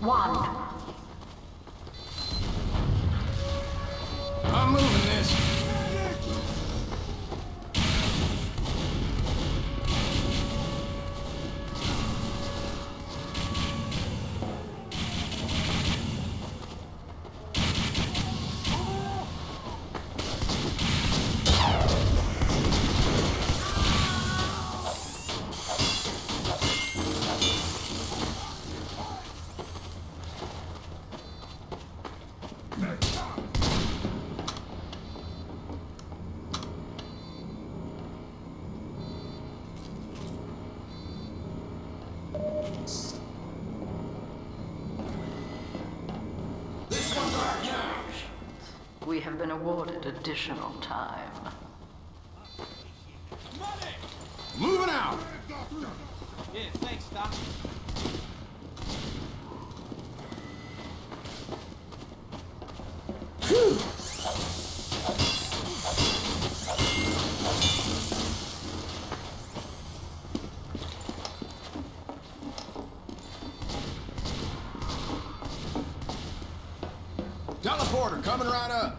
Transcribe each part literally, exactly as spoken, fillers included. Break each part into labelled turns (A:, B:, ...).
A: one.
B: I'm moving this.
A: We have been awarded additional time.
B: Moving out!
C: Yeah, thanks, Doc.
B: Teleporter coming right up.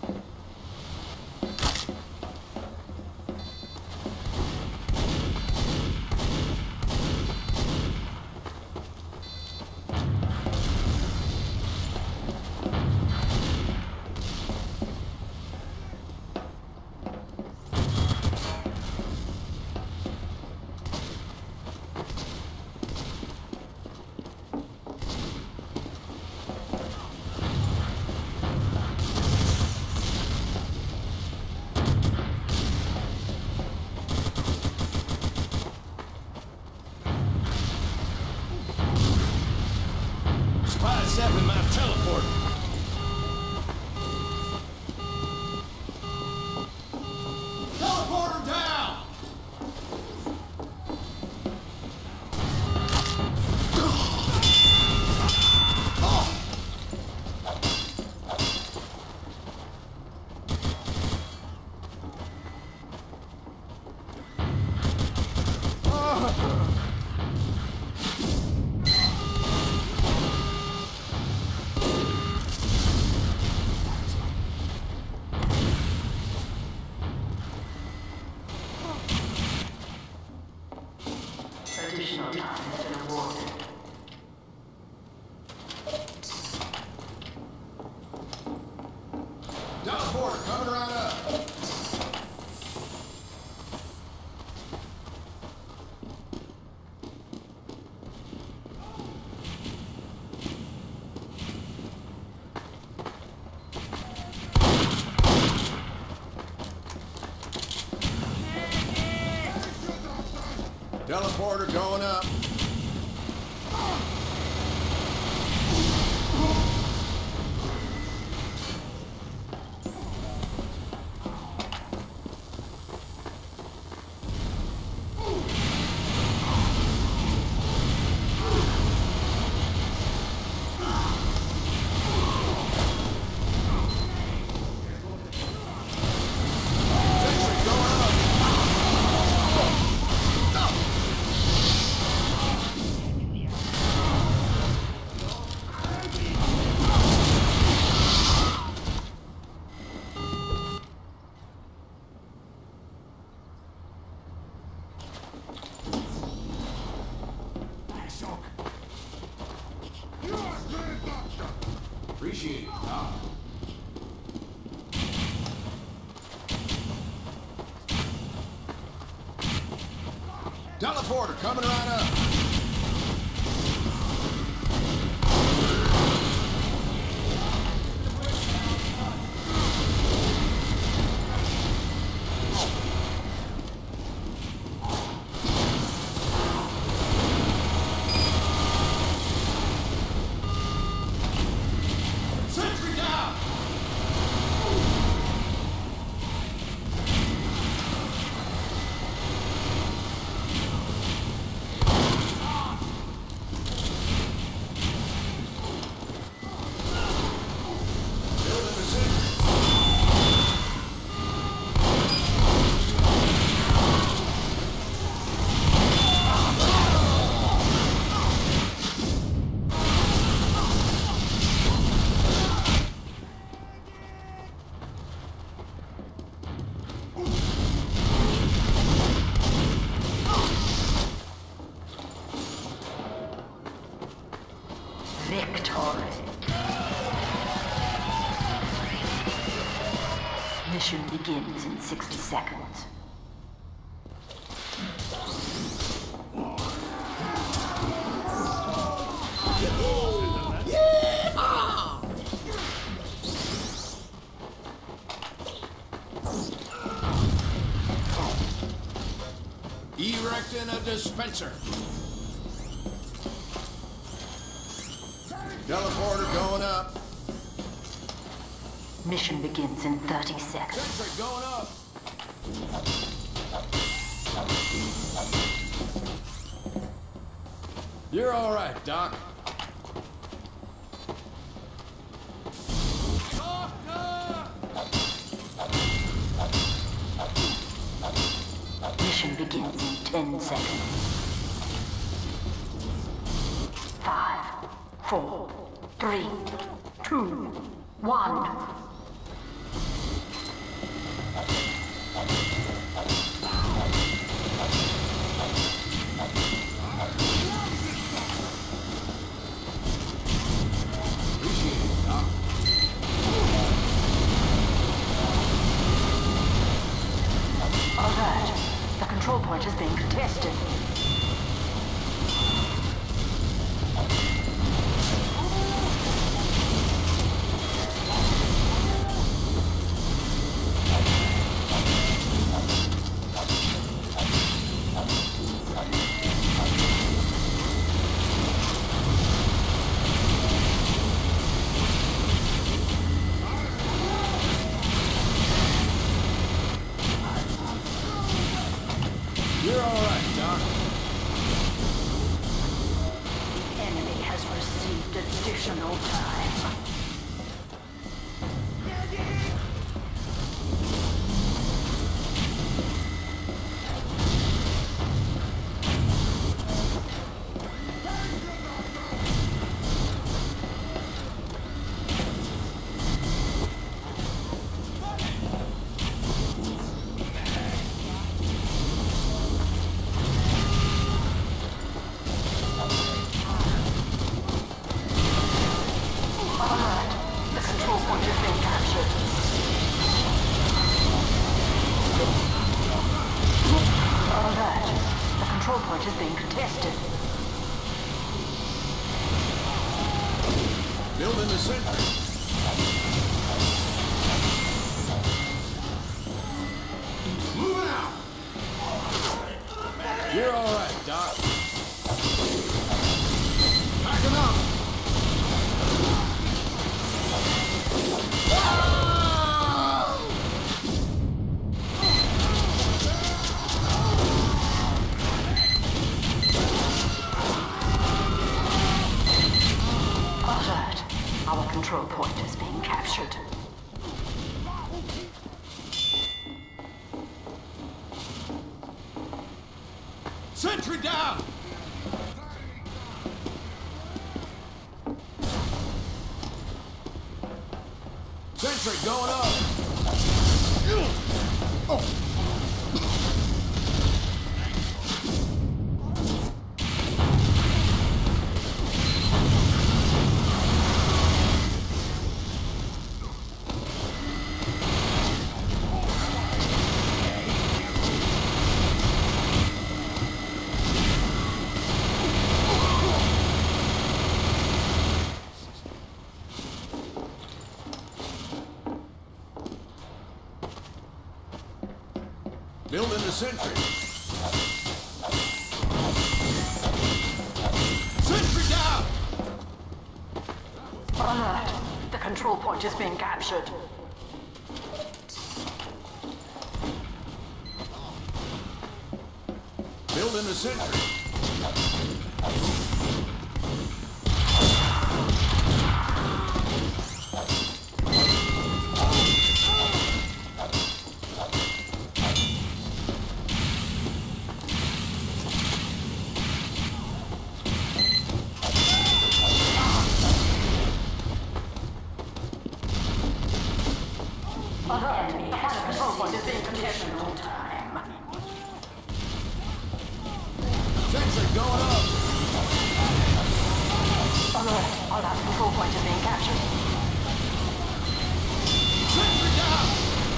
B: Set with my teleporter. Teleporter down!
A: Additional time has been awarded.
B: Teleporter coming right up. Teleporter going up. Appreciate it, Doc. Teleporter coming right up.
A: Victory. Mission begins in sixty seconds.
B: Erecting a dispenser. Teleporter going up.
A: Mission begins in thirty seconds.
B: Sentry going up. You're all right, Doc.
A: Mission begins in ten seconds. Five, four, three, two, one. Alert. The control point is being contested.
B: You're all right, Doc.
A: The enemy has received additional time. Control point is being contested.
B: Building the sentry. Moving out. You're all right, Doc. Packing up.
A: Our control point is being captured.
B: Sentry down! Sentry going up! Oh. Building the sentry. Sentry down!
A: Alert! The control point is being captured.
B: Building the sentry.
A: Alert! The control point is being contested all time.
B: Sentry going up!
A: Alert! Alert, control point is being captured.
B: Sentry down!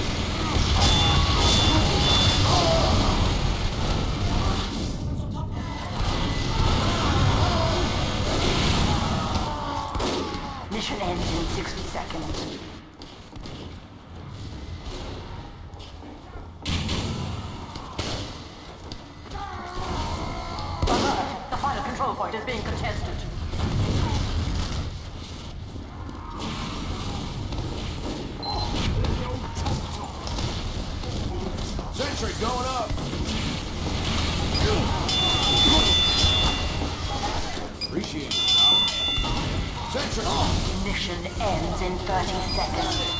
A: Mission ends in sixty seconds. Alert, the final control point is being contested.
B: Sentry going up! Appreciate it, pal. Sentry!
A: Mission ends in thirty seconds.